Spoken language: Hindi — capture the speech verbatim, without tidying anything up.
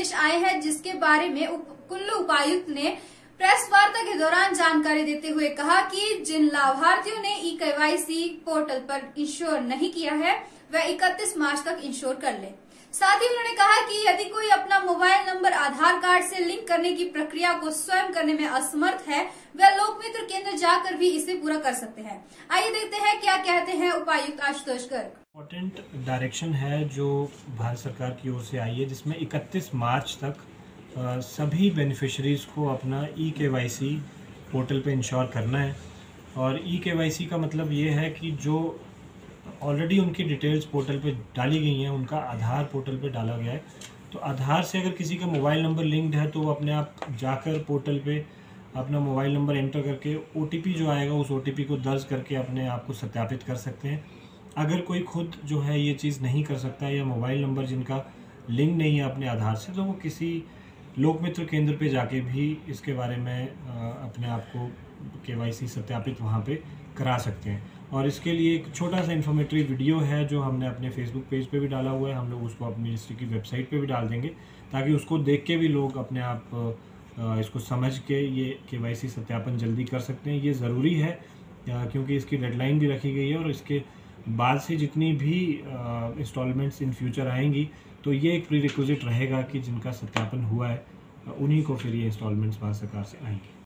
निर्देश आए हैं, जिसके बारे में उप, कुल्लू उपायुक्त ने प्रेस वार्ता के दौरान जानकारी देते हुए कहा कि जिन लाभार्थियों ने ई केवाईसी पोर्टल पर इंश्योर नहीं किया है वह इकतीस मार्च तक इंश्योर कर ले। साथ ही उन्होंने कहा कि यदि कोई अपना मोबाइल नंबर आधार कार्ड से लिंक करने की प्रक्रिया को स्वयं करने में असमर्थ है, वह लोकमित्र केंद्र जाकर भी इसे पूरा कर सकते हैं। आइए देखते हैं क्या कहते हैं उपायुक्त आशुतोष गर्ग। इम्पोर्टेंट डायरेक्शन है जो भारत सरकार की ओर से आई है, जिसमें इकतीस मार्च तक आ, सभी बेनिफिशरीज को अपना ई केवाईसी पोर्टल पे इंश्योर करना है। और ई केवाईसी का मतलब ये है कि जो ऑलरेडी उनकी डिटेल्स पोर्टल पे डाली गई हैं उनका आधार पोर्टल पे डाला गया है। तो आधार से अगर किसी का मोबाइल नंबर लिंक्ड है तो वो अपने आप जाकर पोर्टल पे अपना मोबाइल नंबर एंटर करके ओटीपी जो आएगा उस ओटीपी को दर्ज करके अपने आप को सत्यापित कर सकते हैं। अगर कोई खुद जो है ये चीज़ नहीं कर सकता है या मोबाइल नंबर जिनका लिंक नहीं है अपने आधार से, तो वो किसी लोकमित्र केंद्र पे जाके भी इसके बारे में अपने आप को केवाईसी सत्यापित वहाँ पे करा सकते हैं। और इसके लिए एक छोटा सा इन्फॉर्मेटरी वीडियो है जो हमने अपने फेसबुक पेज पे भी डाला हुआ है। हम लोग उसको अपनी मिनिस्ट्री की वेबसाइट पे भी डाल देंगे ताकि उसको देख के भी लोग अपने आप इसको समझ के ये केवाईसी सत्यापन जल्दी कर सकते हैं। ये ज़रूरी है क्योंकि इसकी डेडलाइन भी रखी गई है और इसके बाद से जितनी भी इंस्टॉलमेंट्स इन फ्यूचर आएंगी तो ये एक प्री रिक्विजिट रहेगा कि जिनका सत्यापन हुआ है उन्हीं को फिर ये इंस्टॉलमेंट्स भारत सरकार से आएंगी।